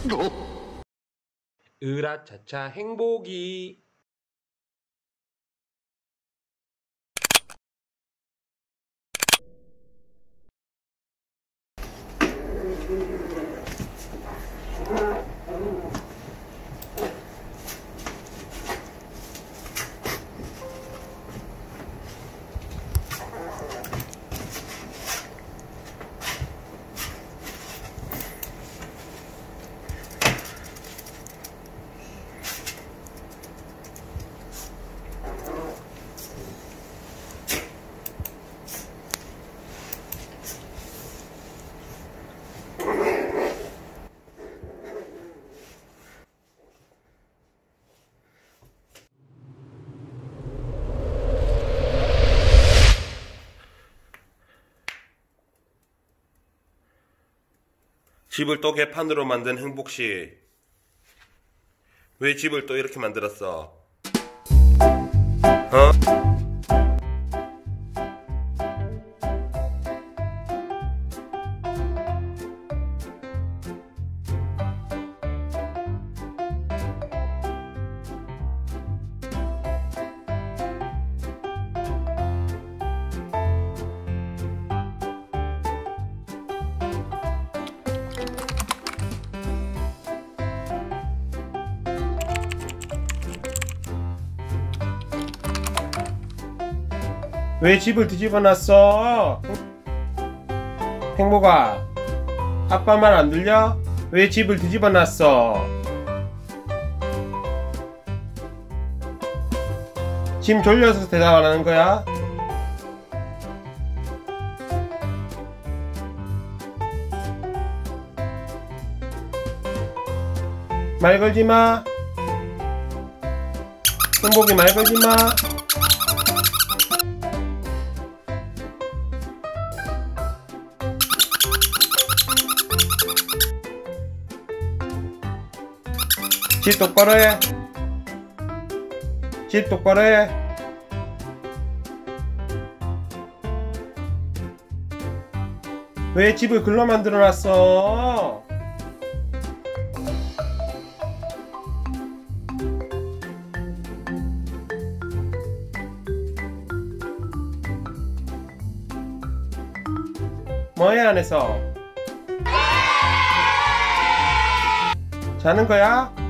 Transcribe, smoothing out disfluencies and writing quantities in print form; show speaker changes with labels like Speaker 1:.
Speaker 1: 으라차차 행복이. 집을 또 개판으로 만든 행복씨. 왜 집을 또 이렇게 만들었어? 어? 왜 집을 뒤집어 놨어? 행복아, 아빠 말 안 들려? 왜 집을 뒤집어 놨어? 짐 졸려서 대답 안 하는 거야? 말 걸지 마. 행복이 말 걸지 마. 집 똑바로 해. 집 똑바로 해. 왜 집을 글로 만들어 놨어? 뭐해 안에서? 자는 거야?